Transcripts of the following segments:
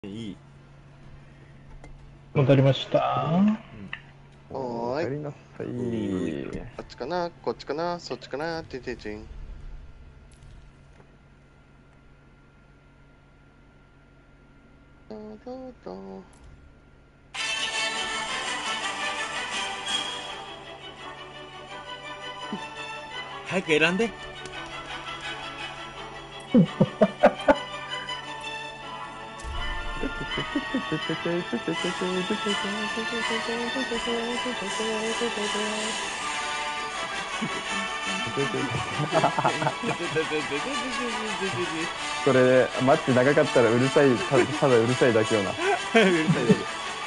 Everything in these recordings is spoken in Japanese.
いい。 戻りました。 おーい。 帰りなさい。 こっちかな、こっちかな、そっちかな、ててちん。どど早く選んで。 これマッチ長かったらうるさい、ただうるさいだけよな。 うるさいだけ。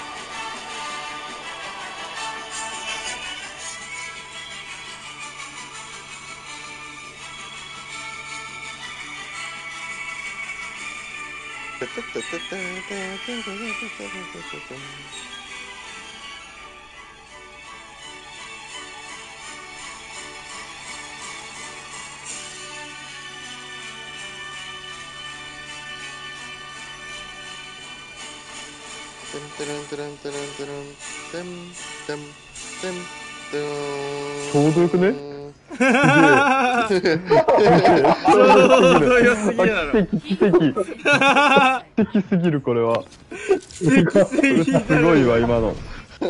ちょうどよくね？ ちょうど良すぎるだろ。 奇跡すぎる、これは。 奇跡すぎる。 すごいわ、今の。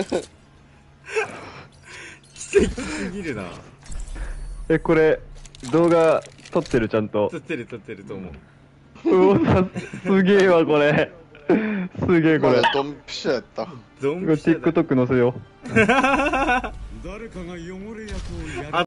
奇跡すぎるな。 これ動画撮ってる？ちゃんと撮ってると思う。 すげえわ、これ。すげえ、これ。 まだドンピシャやった。 ドンピシャだ。 TikTok 載せよう。 誰かが汚れ役をやる。